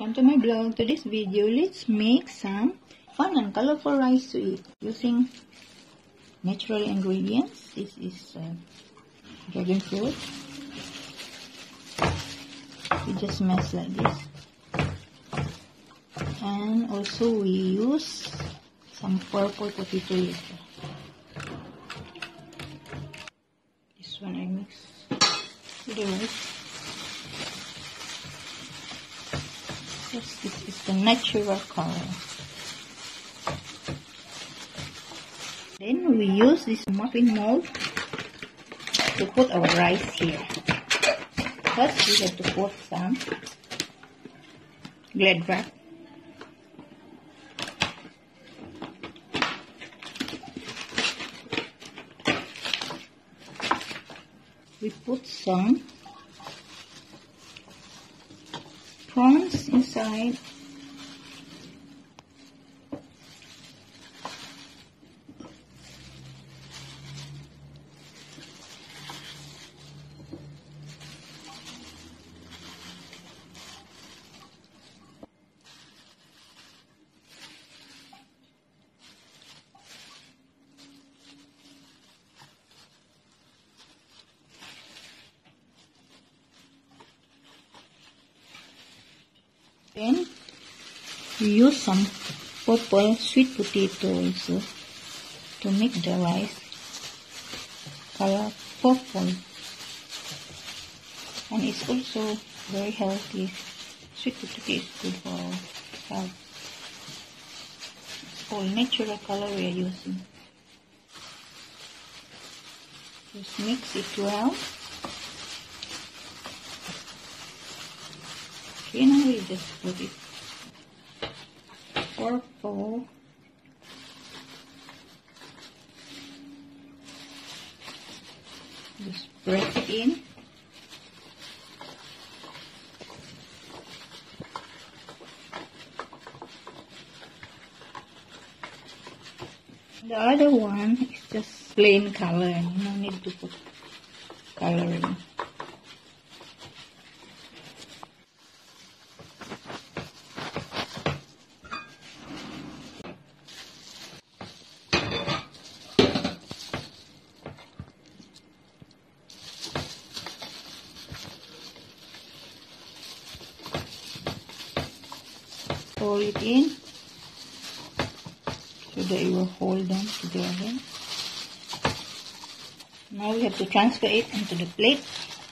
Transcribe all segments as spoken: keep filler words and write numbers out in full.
Welcome to my blog. Today's video, let's make some fun and colorful rice to eat using natural ingredients. This is uh, dragon fruit. We just mash like this, and also we use some purple potato later. This one I mix with the rice. Yes, this is the natural color. Then we use this muffin mold to put our rice here. First we have to put some Glad wrap. We put some prawns inside. Then we use some purple sweet potato also to make the rice color purple, and it's also very healthy. Sweet potato is good for our health. It's all natural color we are using. Just mix it well. Okay, now we just put it purple. Just press it in. The other one is just plain color, no need to put coloring. Fold it in so that it will hold them together. Now we have to transfer it into the plate.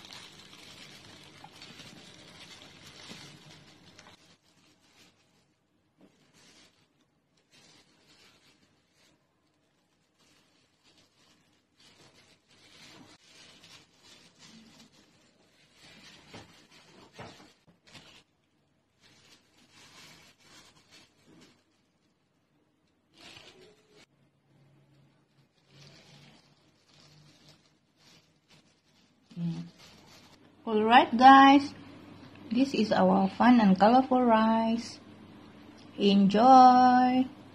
Alright guys, this is our fun and colorful rice. Enjoy!